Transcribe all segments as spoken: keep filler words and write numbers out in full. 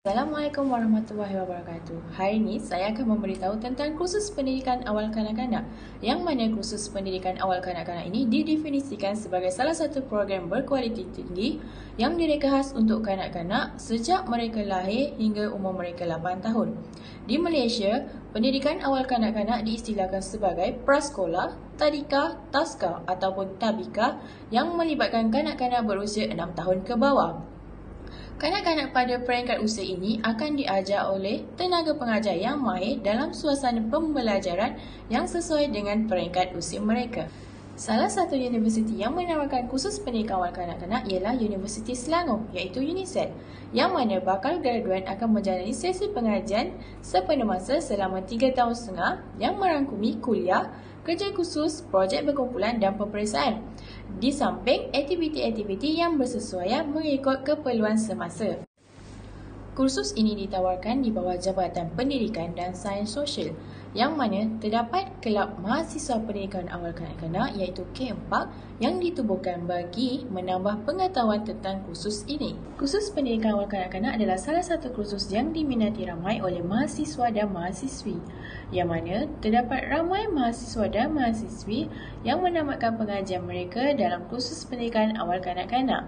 Assalamualaikum warahmatullahi wabarakatuh. Hari ini saya akan memberitahu tentang kursus pendidikan awal kanak-kanak, yang mana kursus pendidikan awal kanak-kanak ini didefinisikan sebagai salah satu program berkualiti tinggi yang direka khas untuk kanak-kanak sejak mereka lahir hingga umur mereka lapan tahun. Di Malaysia, pendidikan awal kanak-kanak diistilahkan sebagai prasekolah, tadika, taska ataupun tabika yang melibatkan kanak-kanak berusia enam tahun ke bawah. Kanak-kanak pada peringkat usia ini akan diajar oleh tenaga pengajar yang mahir dalam suasana pembelajaran yang sesuai dengan peringkat usia mereka. Salah satu universiti yang menawarkan kursus pendidikan awal kanak-kanak ialah Universiti Selangor, iaitu UNISEL, yang mana bakal graduan akan menjalani sesi pengajian sepenuh masa selama tiga tahun setengah yang merangkumi kuliah, kerja khusus, projek berkumpulan dan peperiksaan, di samping aktiviti-aktiviti yang bersesuaian mengikut keperluan semasa. Kursus ini ditawarkan di bawah Jabatan Pendidikan dan Sains Sosial, yang mana terdapat kelab mahasiswa pendidikan awal kanak-kanak iaitu K empat yang ditubuhkan bagi menambah pengetahuan tentang kursus ini. Kursus pendidikan awal kanak-kanak adalah salah satu kursus yang diminati ramai oleh mahasiswa dan mahasiswi, yang mana terdapat ramai mahasiswa dan mahasiswi yang menamatkan pengajian mereka dalam kursus pendidikan awal kanak-kanak.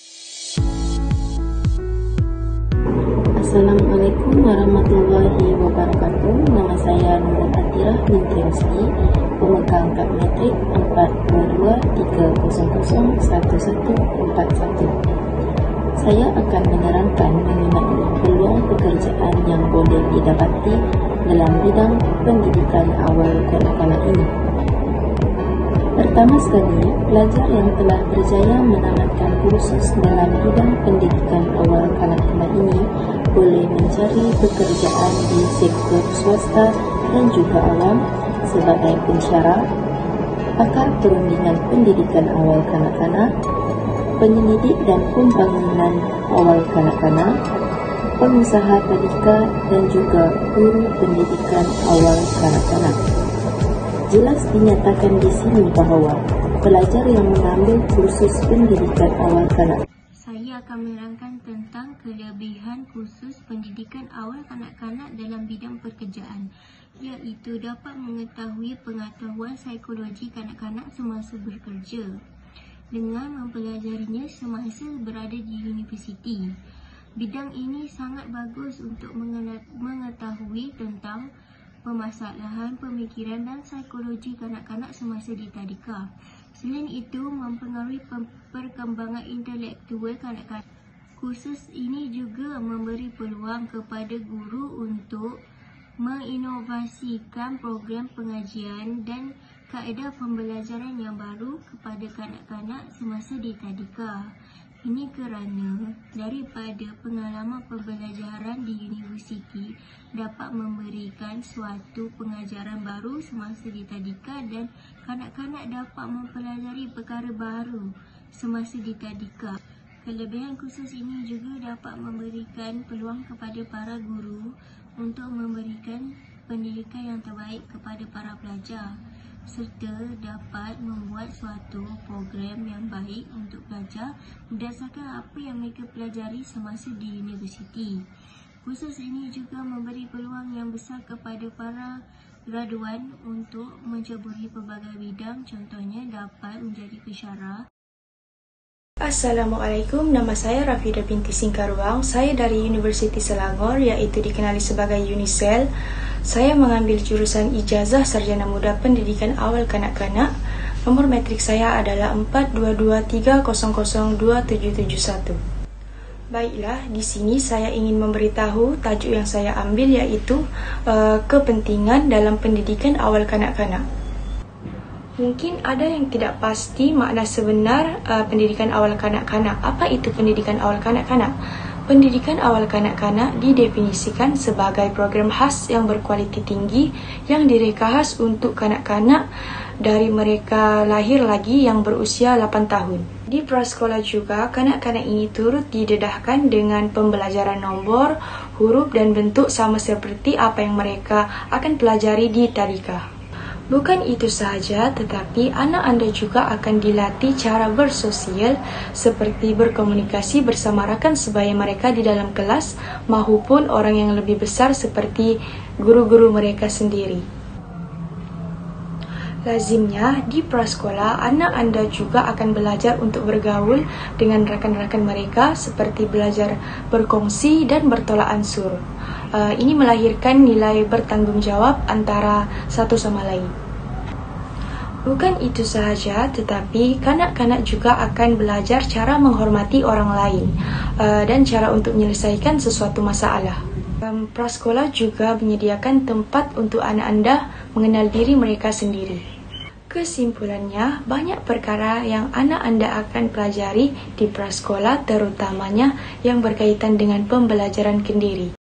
Assalamualaikum warahmatullahi wabarakatuh. Nama saya Nurul Atirah binti Rosli, pemegang kad matrik empat dua dua tiga kosong kosong satu satu empat satu. Saya akan menerangkan mengenai peluang pekerjaan yang boleh didapati dalam bidang pendidikan awal kanak-kanak ini. Pertama sekali, pelajar yang telah berjaya menamatkan kursus dalam bidang pendidikan awal kanak-kanak ini boleh mencari pekerjaan di sektor swasta dan juga awam sebagai pensyarah, pakar perundingan pendidikan awal kanak-kanak, penyelidik dan pembangunan awal kanak-kanak, pengusaha tadika dan juga guru pendidikan awal kanak-kanak. Jelas dinyatakan di sini bahawa pelajar yang mengambil kursus pendidikan awal kanak-kanak. Saya akan menerangkan tentang kelebihan kursus pendidikan awal kanak-kanak dalam bidang pekerjaan, iaitu dapat mengetahui pengetahuan psikologi kanak-kanak semasa bekerja dengan mempelajarinya semasa berada di universiti. Bidang ini sangat bagus untuk mengetahui tentang permasalahan pemikiran dan psikologi kanak-kanak semasa di tadika. Selain itu, mempengaruhi perkembangan intelektual kanak-kanak. Kursus ini juga memberi peluang kepada guru untuk menginovasikan program pengajian dan kaedah pembelajaran yang baru kepada kanak-kanak semasa di tadika. Ini kerana daripada pengalaman pembelajaran di universiti dapat memberikan suatu pengajaran baru semasa di tadika dan kanak-kanak dapat mempelajari perkara baru semasa di tadika. Kelebihan kursus ini juga dapat memberikan peluang kepada para guru untuk memberikan pendidikan yang terbaik kepada para pelajar, serta dapat membuat suatu program yang baik untuk pelajar berdasarkan apa yang mereka pelajari semasa di universiti. Kursus ini juga memberi peluang yang besar kepada para graduan untuk menceburi pelbagai bidang, contohnya dapat menjadi pensyarah. Assalamualaikum, nama saya Rafidah binti Singkaruang. Saya dari Universiti Selangor, iaitu dikenali sebagai UNISEL. Saya mengambil jurusan Ijazah Sarjana Muda Pendidikan Awal Kanak-kanak. Nomor matrik saya adalah empat dua dua tiga kosong kosong dua tujuh tujuh satu. Baiklah, di sini saya ingin memberitahu tajuk yang saya ambil, iaitu uh, kepentingan dalam pendidikan awal kanak-kanak. Mungkin ada yang tidak pasti makna sebenar uh, pendidikan awal kanak-kanak. Apa itu pendidikan awal kanak-kanak? Pendidikan awal kanak-kanak didefinisikan sebagai program khas yang berkualiti tinggi yang direka khas untuk kanak-kanak dari mereka lahir lagi yang berusia lapan tahun. Di prasekolah juga, kanak-kanak ini turut didedahkan dengan pembelajaran nombor, huruf dan bentuk sama seperti apa yang mereka akan pelajari di tadika. Bukan itu sahaja, tetapi anak anda juga akan dilatih cara bersosial seperti berkomunikasi bersama rakan sebaya mereka di dalam kelas maupun orang yang lebih besar seperti guru-guru mereka sendiri. Lazimnya, di prasekolah, anak anda juga akan belajar untuk bergaul dengan rakan-rakan mereka seperti belajar berkongsi dan bertolak ansur. Uh, ini melahirkan nilai bertanggung jawab antara satu sama lain. Bukan itu sahaja, tetapi kanak-kanak juga akan belajar cara menghormati orang lain uh, dan cara untuk menyelesaikan sesuatu masalah. Um, prasekolah juga menyediakan tempat untuk anak anda mengenal diri mereka sendiri. Kesimpulannya, banyak perkara yang anak anda akan pelajari di prasekolah, terutamanya yang berkaitan dengan pembelajaran kendiri.